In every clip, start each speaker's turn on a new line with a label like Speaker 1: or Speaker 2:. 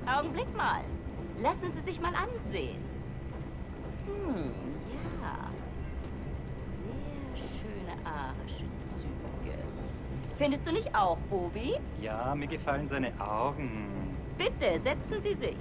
Speaker 1: Augenblick mal. Lassen Sie sich mal ansehen. Ja. Sehr schöne arische Züge. Findest du nicht auch, Bobby?
Speaker 2: Ja, mir gefallen seine Augen.
Speaker 1: Bitte, setzen Sie sich.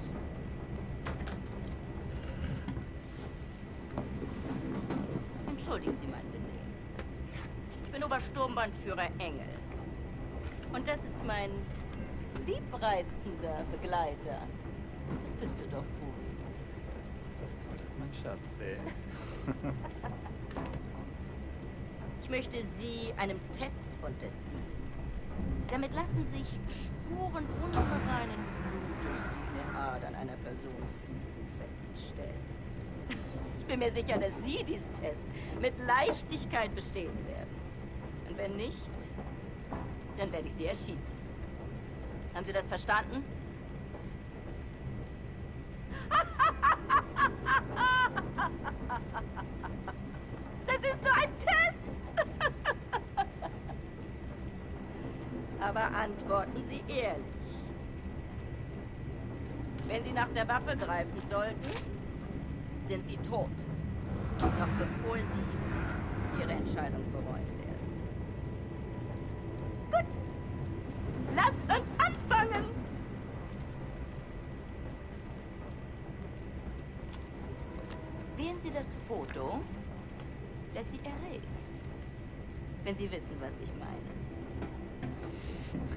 Speaker 1: Entschuldigen Sie mein Benehmen. Ich bin Obersturmbannführer Engel. Und das ist mein liebreizender Begleiter. Das bist du doch, Bobby.
Speaker 2: Was soll das, mein Schatz?
Speaker 1: Ich möchte Sie einem Test unterziehen. Damit lassen sich Spuren unreinen Blutes, die in den Adern einer Person fließen, feststellen. Ich bin mir sicher, dass Sie diesen Test mit Leichtigkeit bestehen werden. Und wenn nicht, dann werde ich Sie erschießen. Haben Sie das verstanden? Das ist nur ein Test! Aber antworten Sie ehrlich. Wenn Sie nach der Waffe greifen sollten, sind Sie tot. Noch bevor Sie Ihre Entscheidung bereuen werden. Gut. Lasst uns anfangen! Wählen Sie das Foto, das Sie erregt. Wenn Sie wissen, was ich meine.